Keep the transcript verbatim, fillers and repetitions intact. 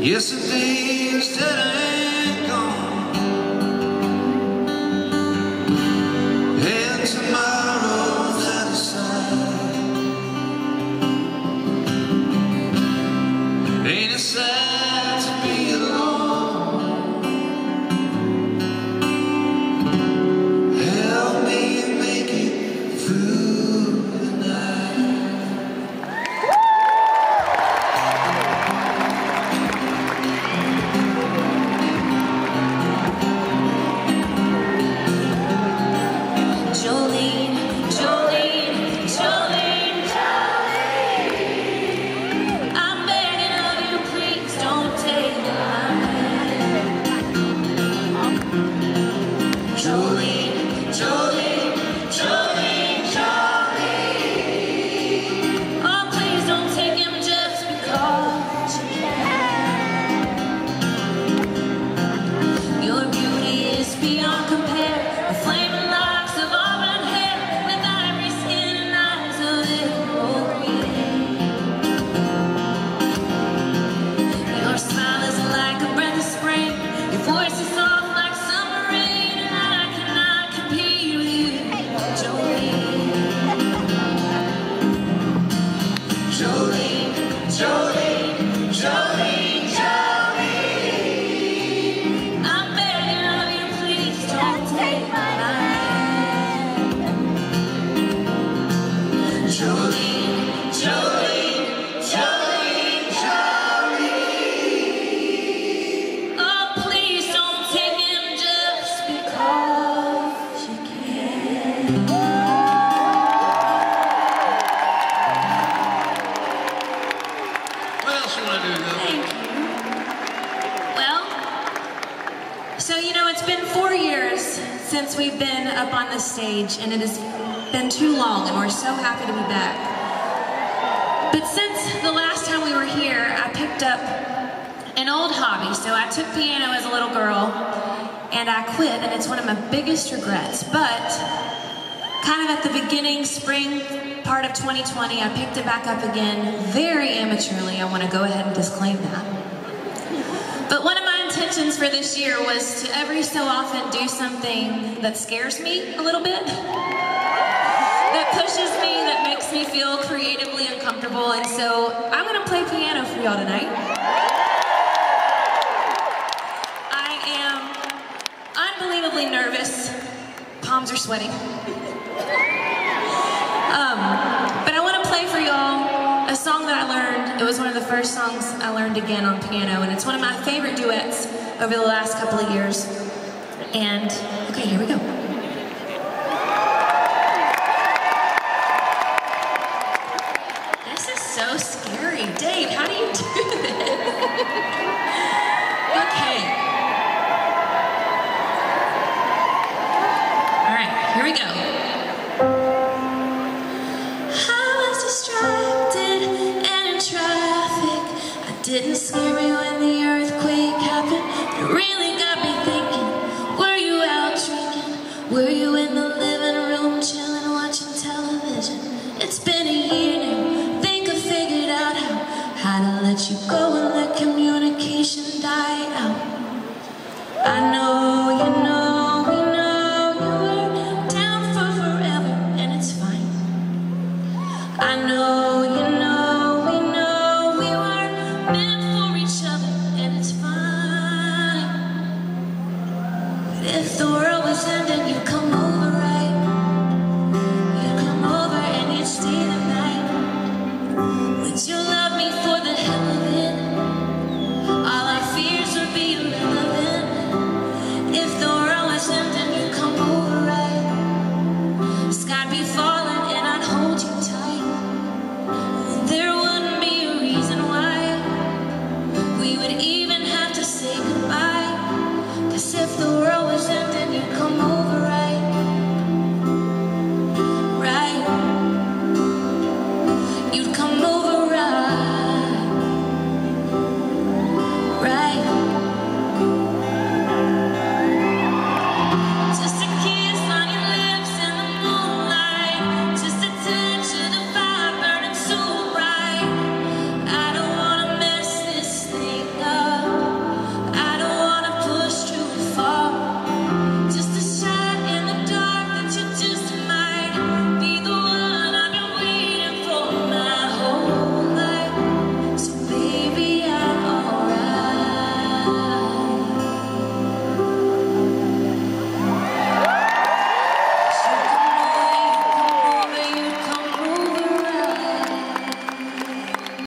Yesterday instead ain't gone, and tomorrow's out of sight. Ain't it sad to be alone? Help me make it through the night. Jolene, Jolene, Jolene, Jolene. Oh, please don't take him just because you can. Your beauty is beyond compare. The flaming locks of auburn hair, with ivory skin and eyes of emerald green. Your smile is like a breath of spring. Your voice is soft like summer rain. Jolene, Jolene, Jolene, Jolene. I'm begging of you, please don't take my life. Jolene, Jolene, Jolene, Jolene. Oh, please don't take him just because you can. Thank you. Well, so you know, it's been four years since we've been up on the stage, and it has been too long, and we're so happy to be back. But since the last time we were here, I picked up an old hobby. So I took piano as a little girl, and I quit, and it's one of my biggest regrets. But kind of at the beginning, spring, part of twenty twenty, I picked it back up again, very amateurly. I want to go ahead and disclaim that. But one of my intentions for this year was to every so often do something that scares me a little bit, that pushes me, that makes me feel creatively uncomfortable. And so I'm going to play piano for y'all tonight. I am unbelievably nervous. Palms are sweating. Um, but I want to play for y'all a song that I learned. It was one of the first songs I learned again on piano, and it's one of my favorite duets over the last couple of years. And, okay, here we go. This is so scary. Dave, how do you do this? Okay. All right, here we go. Didn't scare me when the earthquake happened. It really got me thinking. Were you out drinking? Were you in the living room chilling, watching television? It's been a year now. Think I figured out how, how to let you go.